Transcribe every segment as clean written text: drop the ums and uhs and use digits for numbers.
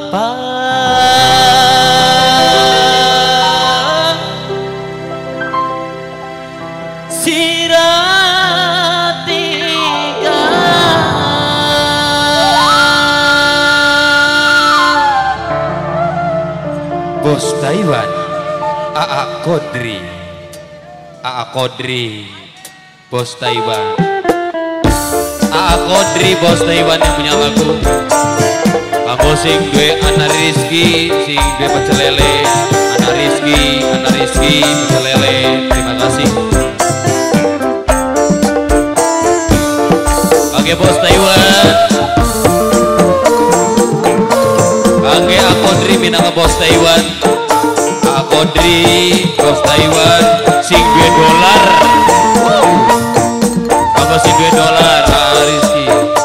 apa siratika Bos Taiwan AA Kodri Bos Taiwan AA Kodri Bos Taiwan yang punya lagu kanggo sing duwe Ana Rizky sing duwe pecel lele Ana Rizky pecel lele terima kasih kangge Bos Taiwan kangge AA Kodri minangka Bos Taiwan AA Kodri Bos Taiwan sing duwe dolar kanggo sing duwe dolar AA Rizky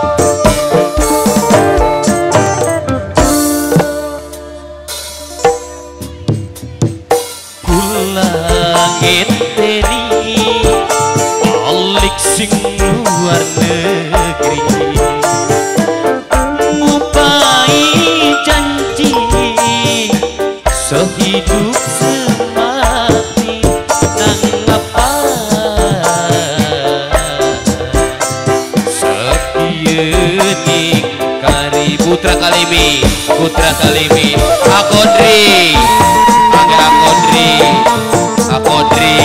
langit teri balik sing luar negeri ngupai janji sehidup semati nang apa sekiening kari Putra Kalimi Akodri Angga Akodri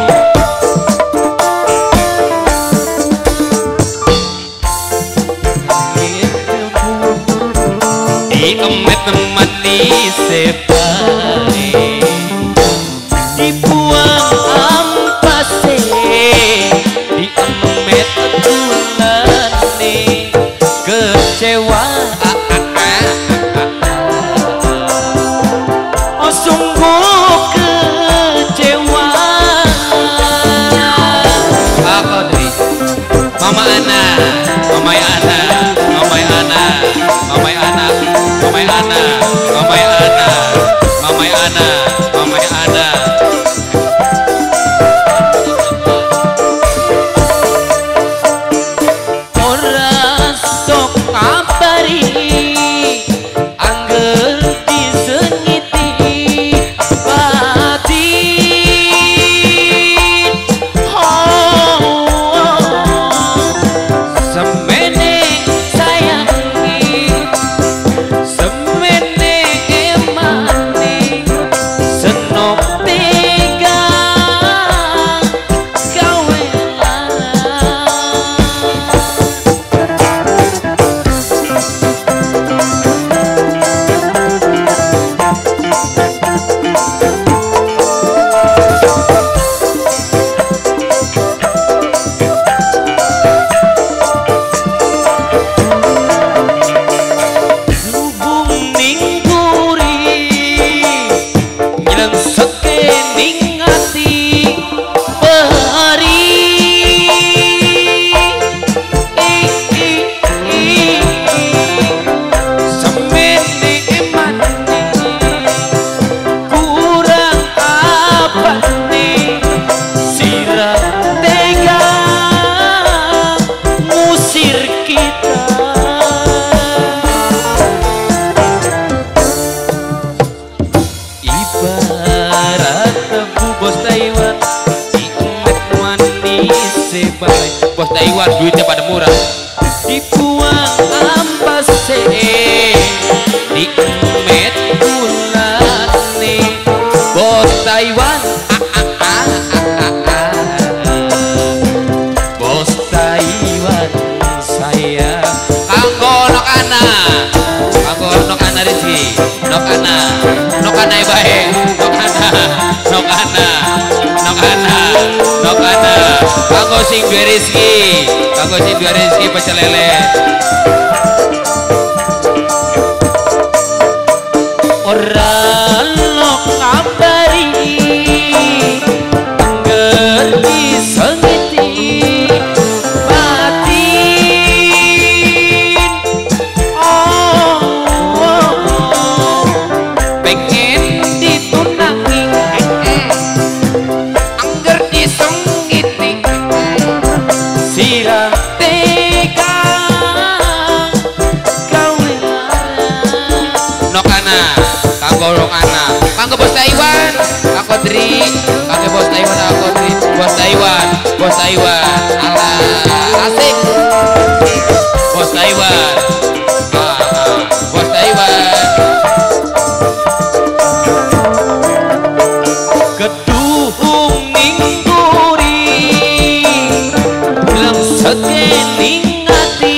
diemet temani separe dibuang ampase diemet tulane kecewa oh sungguh kecewa Akodri Mama Ana ora sok kabari angger disengiti batin semene sayangi semene emani senop tega gawe Bos Taiwan duitnya pada murah dibuang ampase diemet bulane Bos Taiwan Bos Taiwan saya kanggo nok ana Rizky nok ana bae nok ana kanggo sing duwe Rizky pecel lele ora lo kabari angger disengiti batin pengen ditunangi angger disengiti sirah tega gawe kanggo bos Taiwan, aku Dri, kanggo bos Taiwan, aku Dri, bos Taiwan, bos Taiwan, alah asik, bos Taiwan, bos Taiwan, gedung ningguri, bilang sekening hati.